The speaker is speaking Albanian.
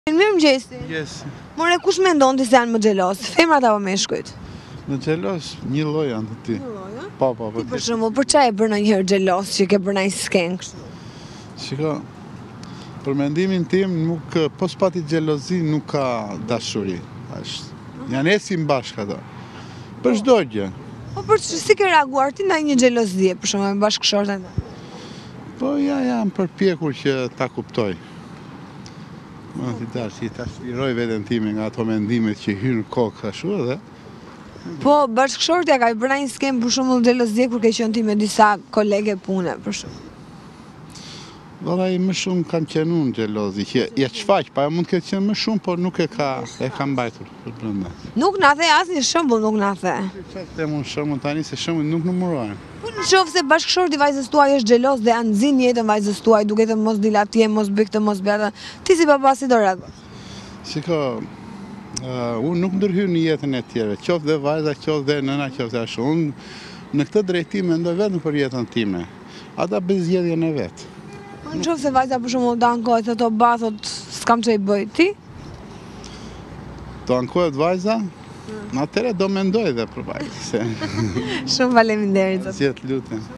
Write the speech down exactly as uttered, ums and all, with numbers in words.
Mirëmëngjesi. Yes. More, kush mendon ti se janë më xhelos? Femrat apo meshkujt? Në xhelos një lloj janë të ti. Një lloj, a? Po, po, po. Ti për shembull, për çfarë e bën ndonjëherë xhelos që ke bërë ndonjë sken kështu? Shiko, për mendimin tim nuk po s'pati xhelozi nuk ka dashuri. Është. Janë esim bashkë ato. Për çdo gjë. Po për ç- si ke reaguar ti ndaj një xhelozie, për shembull me bashkëshorten? Po ja jam përpjekur që ta kuptoj. Më ti tash, i ta shpiroj veten time nga ato mendimet që hyn kokë ashtu edhe. Po bashkëshortja ka bërë një skem për shembull xhelozie kur ke qenë ti me disa kolege pune, për shembull. Valla i më shumë kam qenë unë xhelozi, që ja çfaq, pa mund të ketë qenë më shumë, por nuk e ka e ka mbajtur për brenda. Nuk na the asnjë shembull, nuk na the. Çfarë them unë shembull tani se shembull nuk numërohen. Po në qoftë se bashkëshorti i vajzës tuaj është xhelos dhe janë nxin jetën vajzës tuaj, duke thënë mos dil atje, mos bëj këtë, mos bëj atë. Ti si baba si do reagosh? Shiko, uh, unë nuk ndërhyj në jetën e tjerëve, qoftë dhe vajza, qoftë dhe nëna, qoftë dhe ashtu. Unë në këtë drejtim mendoj vetëm për jetën time. Ata bëjnë zgjedhjen e vet. Po në qoftë se vajza për shembull do ankohet, thotë o ba, thotë s'kam ç'ai bëj ti? Do ankohet vajza? Atëherë do mendoj dhe për vajzën. Shumë faleminderit. Zgjedh lutem.